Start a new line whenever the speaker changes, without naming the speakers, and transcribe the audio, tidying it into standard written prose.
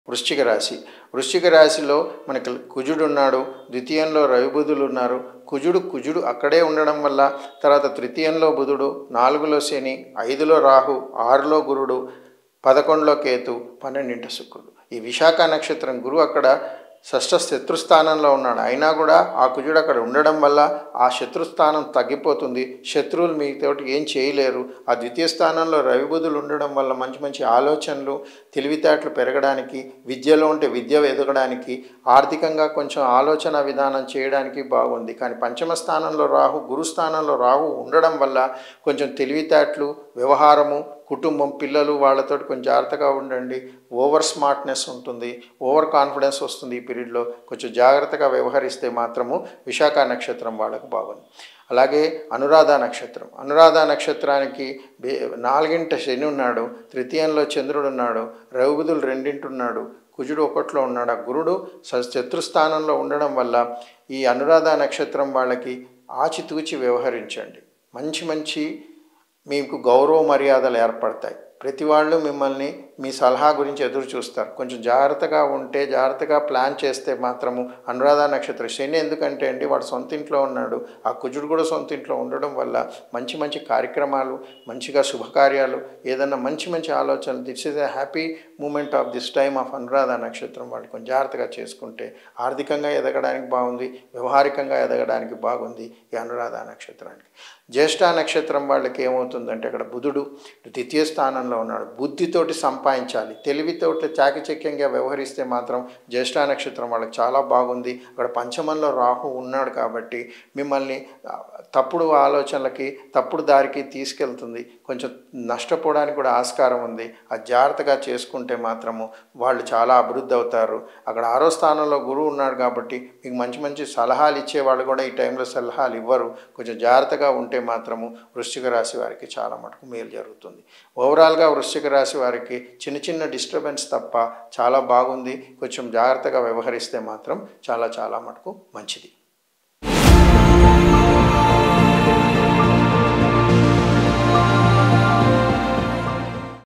వృశ్చిక రాశి. వృశ్చిక రాశిలో మనకి కుజుడున్నాడు, ద్వితీయంలో రవి బుధులు ఉన్నారు. కుజుడు అక్కడే ఉండడం వల్ల తర్వాత తృతీయంలో బుధుడు, 4లో శని, 5లో రాహు, 6లో గురుడు, 11లో కేతు, 12 శుక్రుడు. ఈ విశాఖ నక్షత్రం గురువు అక్కడ షష్ఠ శత్రుస్థానంలో ఉన్నాడు. అయినా కూడా ఆ కుజుడు అక్కడ ఉండడం వల్ల ఆ శత్రుస్థానం తగ్గిపోతుంది. శత్రువులు మీతోటి ఏం చేయలేరు. ఆ ద్వితీయ స్థానంలో రవి బుధులు ఉండడం వల్ల మంచి మంచి ఆలోచనలు, తెలివితేటలు పెరగడానికి, విద్యలో ఉంటే విద్య ఎదగడానికి, ఆర్థికంగా కొంచెం ఆలోచన విధానం చేయడానికి బాగుంది. కానీ పంచమ స్థానంలో రాహు, గురుస్థానంలో రాహు ఉండడం వల్ల కొంచెం తెలివితేటలు, వ్యవహారము, కుటుంబం, పిల్లలు వాళ్ళతో కొంచెం జాగ్రత్తగా ఉండండి. ఓవర్ స్మార్ట్నెస్ ఉంటుంది, ఓవర్ కాన్ఫిడెన్స్ వస్తుంది. ఈ పీరియడ్లో కొంచెం జాగ్రత్తగా వ్యవహరిస్తే మాత్రము విశాఖ నక్షత్రం వాళ్ళకు బాగుంది. అలాగే అనురాధ నక్షత్రానికి 4వ శని ఉన్నాడు, తృతీయంలో చంద్రుడు ఉన్నాడు, రవి బుధులు 2 ఉన్నాడు, కుజుడు 1లో ఉన్నాడు. ఆ గురుడు శత్రుస్థానంలో ఉండడం వల్ల ఈ అనురాధ నక్షత్రం వాళ్ళకి ఆచితూచి వ్యవహరించండి. మంచి మీకు గౌరవ మర్యాదలు ఏర్పడతాయి. ప్రతి వాళ్ళు మిమ్మల్ని మీ సలహా గురించి ఎదురు చూస్తారు. కొంచెం జాగ్రత్తగా ఉంటే, జాగ్రత్తగా ప్లాన్ చేస్తే మాత్రము అనురాధ నక్షత్రం. శని ఎందుకంటే అండి వాడు సొంత ఇంట్లో ఉన్నాడు, ఆ కుజుడు కూడా సొంత ఇంట్లో ఉండడం వల్ల మంచి కార్యక్రమాలు, మంచిగా శుభకార్యాలు, ఏదన్నా మంచి ఆలోచనలు. This is a happy moment of this time of Anuradha నక్షత్రం. వాళ్ళు కొంచెం జాగ్రత్తగా చేసుకుంటే ఆర్థికంగా ఎదగడానికి బాగుంది, వ్యవహారికంగా ఎదగడానికి బాగుంది ఈ అనురాధ నక్షత్రానికి. జ్యేష్ఠ నక్షత్రం వాళ్ళకి ఏమవుతుందంటే అక్కడ బుధుడు ద్వితీయ స్థానంలో ఉన్నాడు. బుద్ధితోటి సంపాదించాలి, తెలివితోటి చాకచక్యంగా వ్యవహరిస్తే మాత్రం జ్యేష్ఠ నక్షత్రం వాళ్ళకి చాలా బాగుంది. అక్కడ పంచమంలో రాహు ఉన్నాడు కాబట్టి మిమ్మల్ని తప్పుడు ఆలోచనలకి, తప్పుడు దారికి తీసుకెళ్తుంది. కొంచెం నష్టపోవడానికి కూడా ఆస్కారం ఉంది. అది జాగ్రత్తగా చేసుకుంటే మాత్రము వాళ్ళు చాలా అభివృద్ధి అవుతారు. అక్కడ 6వ స్థానంలో గురువు ఉన్నాడు కాబట్టి మీకు మంచి సలహాలు ఇచ్చేవాళ్ళు కూడా ఈ టైంలో సలహాలు ఇవ్వరు. కొంచెం జాగ్రత్తగా ఉంటే మాత్రము వృశ్చిక రాశి వారికి చాలా మటుకు మేలు జరుగుతుంది. ఓవరాల్గా వృశ్చిక రాశి వారికి చిన్న డిస్టర్బెన్స్ తప్ప చాలా బాగుంది. కొంచెం జాగ్రత్తగా వ్యవహరిస్తే మాత్రం చాలా మటుకు మంచిది.